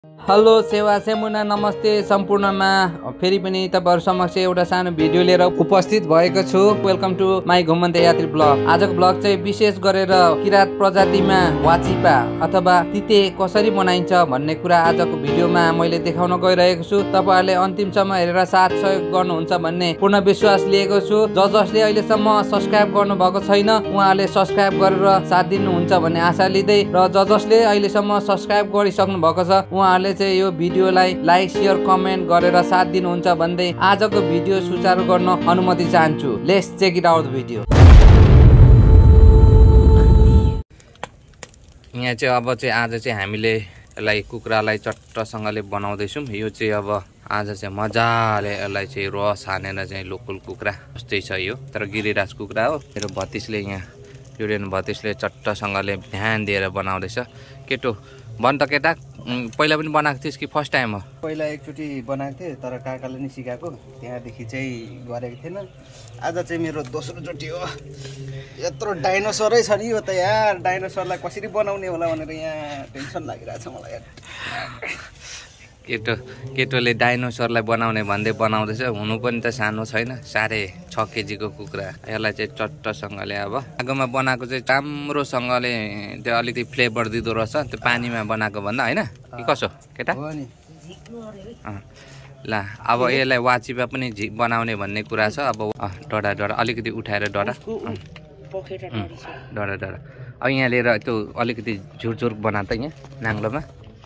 Hello सेवा सेमुना नमस्ते सम्पूर्णमा फेरि पनि तपाईहरु समक्ष एउटा सानो भिडियो लिएर उपस्थित भएको छु। वेलकम टु माई घुमन्ते यात्री ब्लग। आजको ब्लग चाहिँ विशेष गरेर किरात प्रजातिमा वाचिपा अथवा तिते कसरी बनाइन्छ भन्ने कुरा आजको भिडियोमा मैले देखाउन गइरहेको छु। तपाईहरुले अन्तिमसम्म हेरेर साथ सहयोग गर्नुहुन्छ भन्ने पूर्ण विश्वास लिएको छु। जसले अहिलेसम्म सब्स्क्राइब गर्नु भएको छैन उहाँले सब्स्क्राइब गरेर साथ दिनुहुन्छ भन्ने आशा लिँदै र जसले अहिलेसम्म सब्स्क्राइब गरिसक्नु भएको छ उहाँले चाहिँ यो भिडियोलाई लाइक शेयर कमेन्ट गरेर साथ दिनुहुन्छ भन्दै आजको भिडियो सुचारु गर्न अनुमति चाहन्छु। Let's check it out video. यहाँ चाहिँ अब चाहिँ आज चाहिँ हामीले यसलाई कुखुरालाई चट्टसँगले बनाउँदैछौँ। यो चाहिँ अब आज चाहिँ मजाले यसलाई चाहिँ रस हानेर चाहिँ लोकल कुखुरा जस्तै छ यो, तर गिरिराज कुखुरा हो। मेरो भतिसले यहाँ युरेन भतिसले चट्टसँगले ध्यान दिएर बनाउँदैछ। केटो भन त केटा, पहिला पनि बनाएको थिइस् कि फर्स्ट टाइम हो? पहिला एकचोटि बनाएको थिएँ तर काकाले नि सिकाएको, त्यहाँदेखि चाहिँ गरेको थिएन। आज चाहिँ मेरो दोस्रो चोटि हो। यत्रो डाइनोसरै छ नि यो त यार, डाइनोसरलाई कसरी बनाउने होला भनेर यहाँ टेन्सन लागिरहेछ मलाई यार। केटोले डाइनोसरलाई बनाउने भन्दै बनाउँदैछ। हुनु पनि त सानो छैन, 6.5 केजीको कुखुरा। यसलाई चाहिँ चट्टसँगले अब आगोमा बनाएको चाहिँ राम्रोसँगले त्यो अलिकति फ्लेभर दिँदो रहेछ त्यो पानीमा बनाएको भन्दा, होइन कि कसो केटा? ल अब यसलाई वाचिपा पनि बनाउने भन्ने कुरा छ। अब डढा अलिकति उठाएर डढा अब यहाँ लिएर त्यो अलिकति झुरझुर बना त यहाँ नाङ्लोमा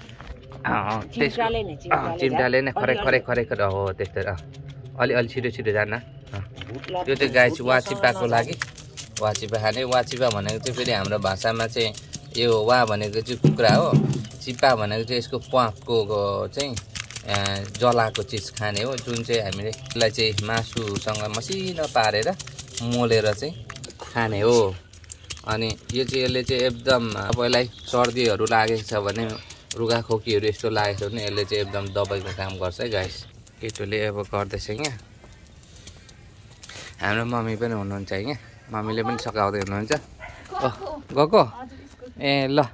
चिम्टाले नै खरेक हो त्यस्तै। अलि छिटो जान। यो चाहिँ गाई चाहिँ वाचिपाको लागि वाचिपा खाने। वाचिपा भनेको चाहिँ फेरि हाम्रो भाषामा चाहिँ यो वा भनेको चाहिँ कुखुरा हो, चिपा भनेको चाहिँ यसको प्वाखको चाहिँ जलाएको चिज खाने हो, जुन चाहिँ हामीले यसलाई चाहिँ मासुसँग मसिनो पारेर मोलेर चाहिँ खाने हो। अनि यो चाहिँ यसले चाहिँ एकदम अब यसलाई सर्दीहरू लागेको छ भने, रुगा खोकीहरू यस्तो लागेको छ भने यसले चाहिँ एकदम दबाईको काम गर्छ है गाइस। केटोले अब गर्दैछ यहाँ। हाम्रो मम्मी पनि हुनुहुन्छ यहाँ, मम्मीले पनि सघाउँदै हुनुहुन्छ। गएको ए ल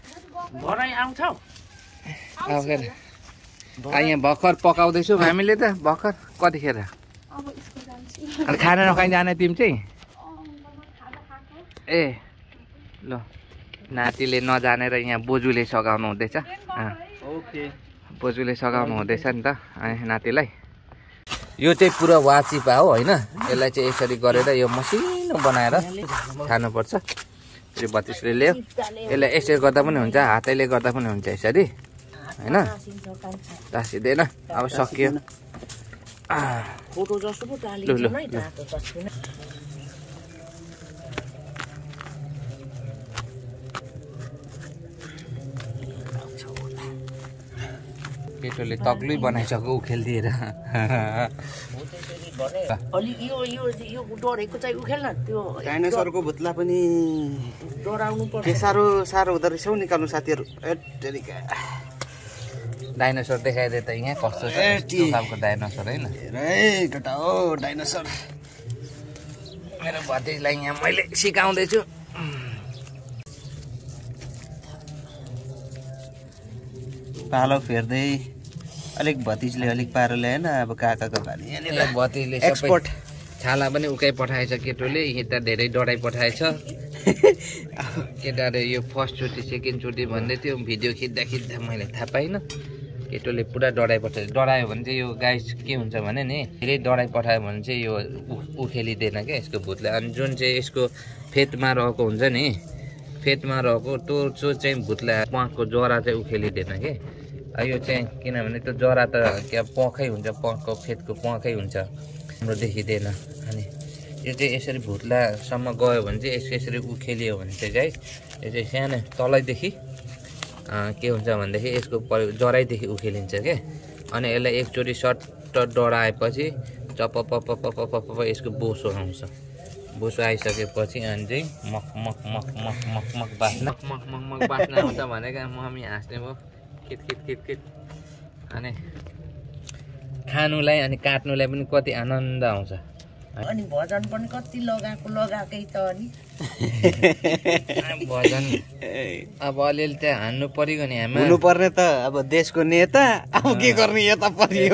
यहाँ भर्खर पकाउँदैछु हामीले त। भर्खर कतिखेर अनि खाना नखाइ जाने तिमी चाहिँ? ए ल नातिले नजानेर यहाँ बोजूले सघाउनु हुँदैछ। बोजूले सघाउनु हुँदैछ नि त नातिलाई। यो चाहिँ पुरा वाचिपा हो होइन। यसलाई चाहिँ यसरी गरेर यो मसिनो बनाएर खानुपर्छ। फेरि बत्तिसले ल्यायो, यसलाई यसरी गर्दा पनि हुन्छ, हातैले गर्दा पनि हुन्छ यसरी होइन। टाँसिँदैन। अब सकियो। ल केटोले तग्लै बनाइसक्यो उखेल दिएर। डाइनोसरको भुत्ला पनि के साह्रो हुँदो रहेछ हौ निकाल्नु साथीहरू। डाइनोसर देखाइदिए त यहाँ कस्तो खालको डाइनोसर होइन। केटा हो डाइनोसर। मेरो भतिजलाई यहाँ मैले सिकाउँदैछु। पालो फेर्दै अलिक भतिजले अलिक पारो ल्याएन। अब काकाको बानी भतिजले एक्सपर्ट छाला पनि उकाइ पठाएछ केटोले। यता धेरै डढाइ पठाएछ केटाले। यो फर्स्ट चोटि सेकेन्ड चोटि भन्दै थियो, भिडियो खिच्दा मैले थाहा पाइनँ। केटोले पुरा डढाइ पठाएछ। डढायो भने चाहिँ यो गाई के हुन्छ भने नि, धेरै डढाइ पठायो भने चाहिँ यो उखेलिँदैन क्या यसको भुतले। अनि जुन चाहिँ यसको फेदमा रहेको हुन्छ नि, फेदमा रहेको त्यो चाहिँ भुतला प्वाखको जरा चाहिँ उखेलिँदैन कि। यो चाहिँ किनभने त्यो जरा त क्या प्वाखै हुन्छ, प्वाखको फेदको प्वाखै हुन्छ, हाम्रो देखिँदैन। अनि यो चाहिँ यसरी भुत्लासम्म गयो भने चाहिँ यसरी उखेलियो भने चाहिँ गाइस यो चाहिँ सानो तलैदेखि के हुन्छ भनेदेखि यसको जराइदेखि उखेलिन्छ क्या। अनि यसलाई एकचोटि सट्ट डढाएपछि चप यसको बोसो आउँछ। बोसो आइसकेपछि अनि चाहिँ मक बास्ना आउँछ भनेको मम्मी हाँस्ने भयो खिट। अनि खानुलाई अनि काट्नुलाई पनि कति आनन्द आउँछ। अनि भजन पनि कति लगाएकै त नि। भजन अब अलिअलि त्यहाँ हान्नु पर्यो नि हामी हुनु पर्ने त अब देशको नेता अब के गर्ने यता परियो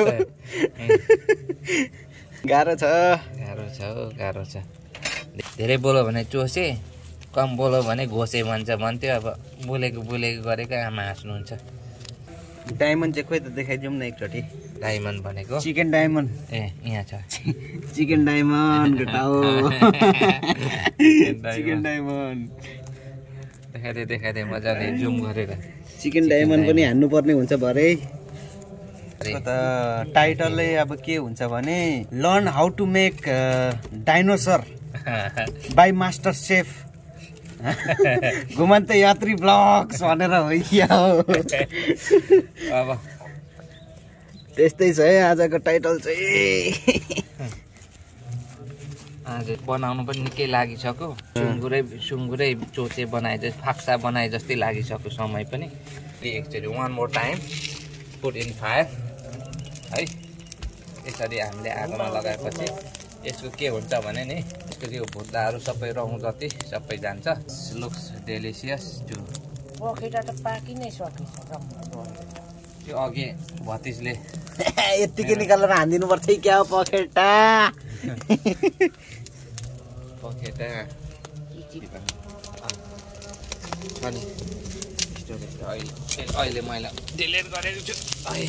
गाह्रो छ गाह्रो छ धेरै बोल्यो भने चोसे कम बोल्यो भने घोसे भन्थ्यो अब बोलेको गरेको आमा हाँस्नुहुन्छ डायमन्ड चाहिँ खोइ त देखाइदिउँ न एकचोटि डायमन्ड भनेको चिकन डायमन्ड ए यहाँ छ चिकन डायमन्ड केटा हो चिकन डायमन्ड देखाइदे मजाले जुम गरेर चिकन डायमन्ड पनि हान्नु पर्ने हुन्छ भरे त टाइटलले अब के हुन्छ भने learn how to make dinosaur by master chef घुमन्ते यात्री ब्लग्स भनेर हो अब त्यस्तै छ है आजको टाइटल चाहिँ आज बनाउनु पनि निकै लागिसक्यो सुँगुरै चोचे बनाए जस्तै फाक्सा बनाए जस्तै लागिसक्यो समय पनि एकचोटि one more time put in fire है यसरी हामीले आगोमा लगाएपछि यसको के हुन्छ भने नि यसको त्यो भुत्लाहरू सबै रौँ जति सबै जान्छ लुक्स डेलिसियस त्यो पखेटा त पाकि नै सकेछ त्यो अघि भतिजले यतिकै निकालेर हानिदिनु पर्छ क्या हो पखेटा अनि अहिले मैले डिलिट गरेको छु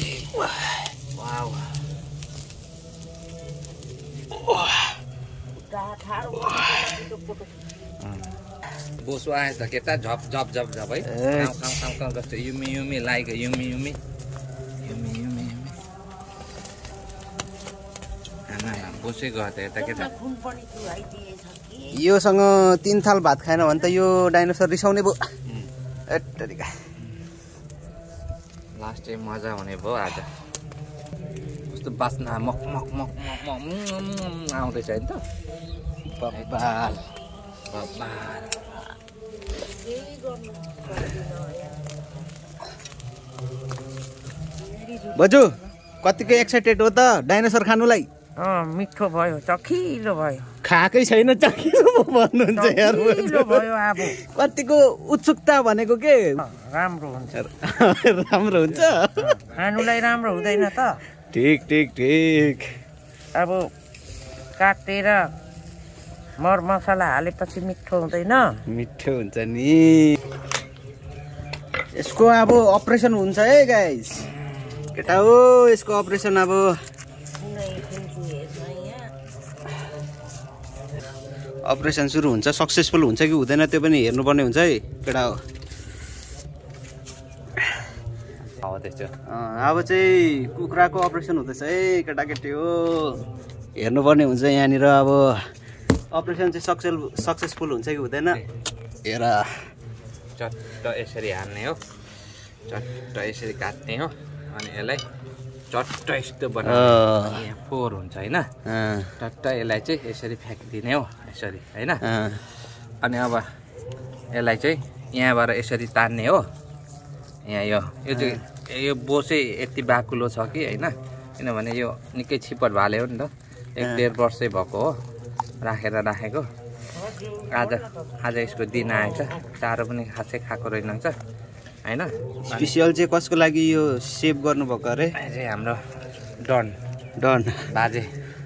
बोसो आएछ केटा झप झप झप झप है खाउ जस्तो युमी लाइक युमी बोसै गयो त यता केटा योसँग 3 थाल भात खाएन भने त यो डाइनोसर रिसाउने भयो लास्ट टाइम मजा हुने भयो आज कस्तो बास्ना मक आउँदैछ नि त बब्बाल बजु कतिको एक्साइटेड हो त डाइनोसर खानुलाई मिठो भयो चखिलो भयो खाएकै छैन चखिलो भन्नुहुन्छ यार भयो अब कतिको उत्सुकता भनेको के राम्रो हुन्छ खानुलाई राम्रो हुँदैन त ठीक अब काटेर मर मसला हालेपछि मिठो हुँदैन मिठो हुन्छ नि यसको अब अपरेसन हुन्छ है गाइस केटा हो यसको अपरेसन अब अपरेसन सुरु हुन्छ सक्सेसफुल हुन्छ कि हुँदैन त्यो पनि हेर्नुपर्ने हुन्छ है केटा हो अब चाहिँ कुखुराको अपरेसन हुँदैछ है केटाकेटी हो हेर्नुपर्ने हुन्छ यहाँनिर अब अपरेसन चाहिँ सक्सेसफुल हुन्छ कि हुँदैन हेर चट्ट यसरी हान्ने हो चट्ट यसरी काट्ने हो अनि यसलाई चट्ट यस्तो बनाउने यहाँ फोर हुन्छ होइन चट्ट यसलाई चाहिँ यसरी फ्याँकिदिने हो यसरी होइन अनि अब यसलाई चाहिँ यहाँबाट यसरी तान्ने हो यहाँ यो चाहिँ यो बोसै यति बाकुलो छ कि होइन किनभने यो निकै छिपट भाल्यो नि त 1-1.5 वर्षै भएको हो राखेको आज यसको दिन आएछ चारो पनि खासै खाएको रहेनछ होइन स्पेसियल चाहिँ कसको लागि यो सेभ गर्नुभएको अरे चाहिँ हाम्रो डन बाजे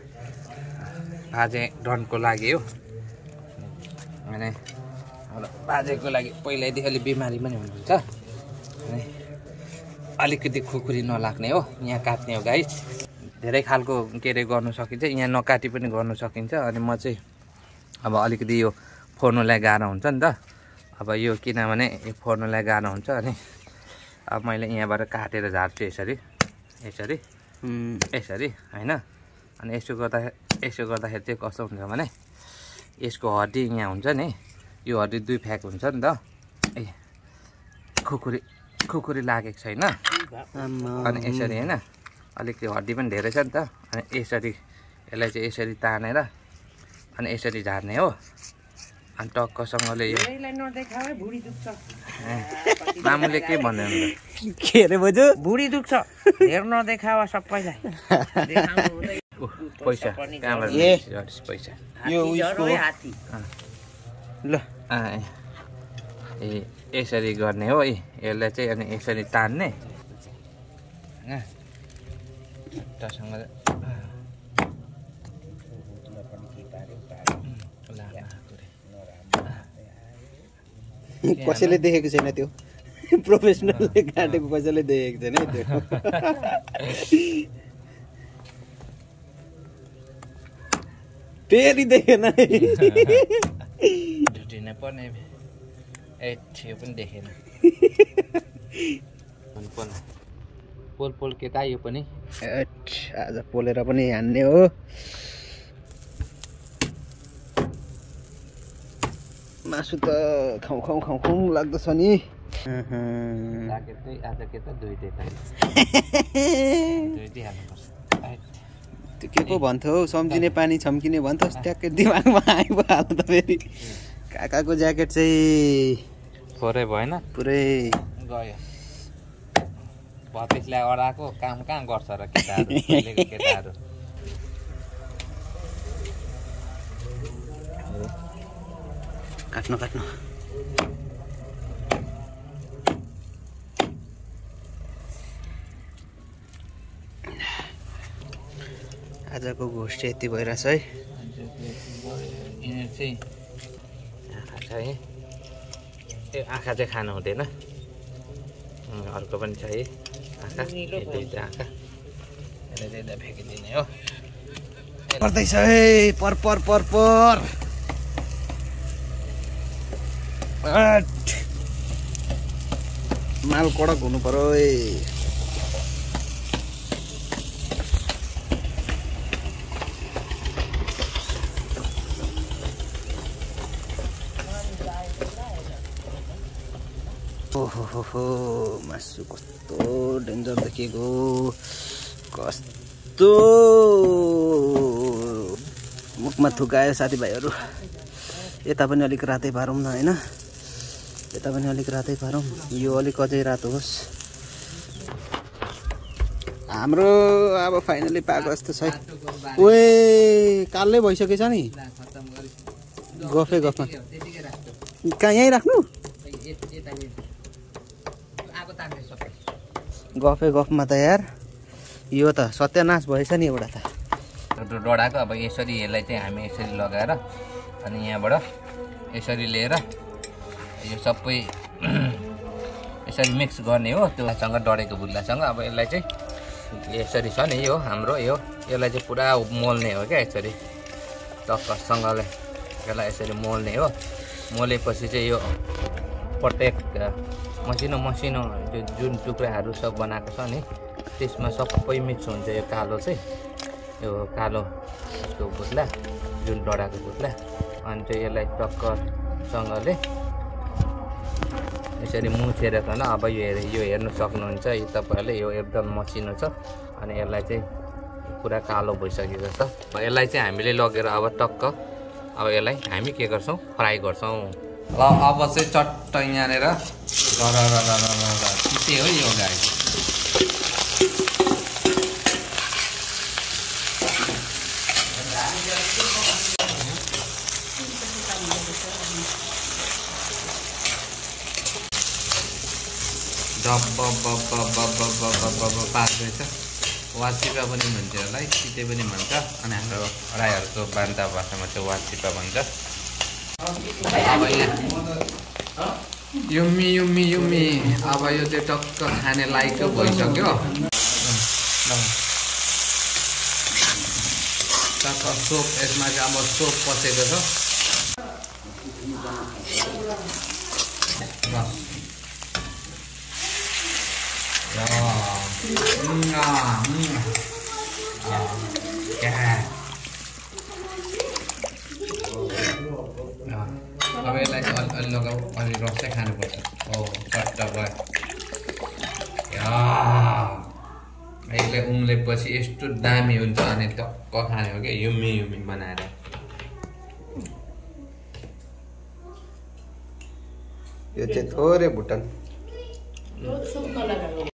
डनको लागि हो अनि हाम्रो बाजेको लागि पहिल्यैदेखि अलिक बिमारी पनि हुनुहुन्छ अनि अलिकति खुकुरी नलाग्ने हो यहाँ काट्ने हो गाइस धेरै खालको के अरे गर्नु सकिन्छ यहाँ नकाटी पनि गर्नु सकिन्छ अनि म चाहिँ अब अलिकति यो फोर्नुलाई गाह्रो हुन्छ नि त अब यो किनभने यो फोर्नुलाई गाह्रो हुन्छ अनि अब मैले यहाँबाट काटेर झार्छु यसरी होइन अनि यसो गर्दाखेरि चाहिँ कस्तो हुन्छ भने यसको हड्डी यहाँ हुन्छ नि यो हड्डी 2 फ्याक हुन्छ नि त ए खुकुरी लागेको छैन अनि यसरी होइन अलिकति हड्डी पनि धेरै छ नि त अनि यसरी यसलाई चाहिँ यसरी तानेर अनि यसरी झार्ने हो अनि टक्कसँगले यो मामुले के भन्दैन के अरे बजु भुडी दुख्छ हेर नदेखावा सबैलाई पैसा कहाँबाट पैसा यो उयसको ल यसरी गर्ने हो यसलाई चाहिँ अनि यसरी तान्ने कसैले देखेको छैन त्यो प्रोफेसनलले काटेको कसैले देखेको छैन है त्यो फेरि देखेन ढुटिन पर्ने यो पनि देखेन पोल पोल केटा यो पनि आज पोलेर पनि हान्ने हो मासु त खाउँ खाउँ खाउँ खाउँ लाग्दछ नि आज के त दुईटै हाल्नुपर्छ त्यो के पो भन्थ्यो हौ सम्झिने पानी छम्किने भन्थ्योस् ट्याक्कै दिमागमा आइहाल्यो त फेरि काकाको ज्याकेट चाहिँ थोरै भएन पुरै गयो भतिसलाई अडाएको काम कहाँ गर्छ र केटाहरू काट्नु काट्नु आजको घोस्ट यति भइरहेछ है यिनीहरू चाहिँ आँखा छ है त्यो आँखा चाहिँ खानु हुँदैन अर्को पनि छ है आँखा दुईवटा आँखा यसलाई चाहिँ फ्याँकिदिने हो पर्दैछ है पर पर पर पर माल कडक हुनु पर्यो है ओहो मासु कस्तो डेन्जर देखिएको कस्तो मुखमा थुकायो साथीभाइहरू यता पनि अलिक रातै पारौँ न होइन यता पनि अलिक रातै पारौँ यो अलिक अझै रातो होस् हाम्रो अब फाइनली पाएको जस्तो छ ओए कालै भइसकेछ नि गफै गफमा कहाँ यहीँ राख्नु गफै गफमा त यार यो त सत्यानाश भएछ नि एउटा त डढाएको अब यसरी यसलाई चाहिँ हामी यसरी लगाएर अनि यहाँबाट यसरी लिएर यो सबै यसरी मिक्स गर्ने हो त्योसँग डढेको बुल्लासँग अब यसलाई चाहिँ यसरी छ नि यो हाम्रो यसलाई चाहिँ पुरा मोल्ने हो क्या यसरी टक्कसँगले यसलाई यसरी मोल्ने हो मोलेपछि चाहिँ यो प्रत्येक मसिनो मसिनो त्यो जुन टुक्राहरू सब बनाएको छ नि त्यसमा सबै मिक्स हुन्छ यो कालो चाहिँ यो कालो यसको बुट्ला जुन डढाएको बुट्ला अनि चाहिँ यसलाई टक्कसँगले यसरी मुछेर खान अब यो हेर्नु सक्नुहुन्छ यो तपाईँहरूले यो एकदम मसिनो छ अनि यसलाई चाहिँ पुरा कालो भइसकेको छ यसलाई चाहिँ हामीले लगेर अब टक्क अब यसलाई हामी के गर्छौँ फ्राई गर्छौँ ल अब चाहिँ चट्ट यहाँनिर चिते हो यो गाई पाक्दैछ वाचिपा पनि भन्छ यसलाई चिते पनि भन्छ अनि हाम्रो राईहरूको बान्ता भाषामा चाहिँ वाचिपा भन्छ अब यहाँ युम्मी युम्मी युम्मी अब यो चाहिँ टक्क खाने लायकको भइसक्यो टक्क सोप यसमा चाहिँ अब सोप पसेको छ अब यसलाई चाहिँ अलि लगाऊ अलि रस चाहिँ खानुपर्छ हो चट्ट भयो यसलाई उम्लेपछि यस्तो दामी हुन्छ अनि टक्क खाने हो क्या युम्मी युम्मी बनाएर यो चाहिँ थोरै भुटन